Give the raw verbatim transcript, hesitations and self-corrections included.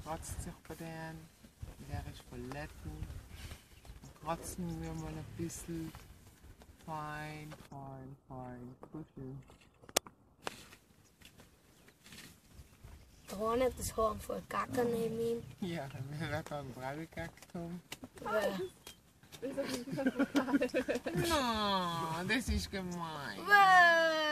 kratzt sich bei denen. Der ist verletzt. Dann kratzen wir mal ein bisschen. Fein, fein, fein. Kuscheln. Da war nicht das Haar voll Gacker neben ihm. Ja, wir werden dann drauf gekackt haben. Ja. No, das ist gemein. Wow.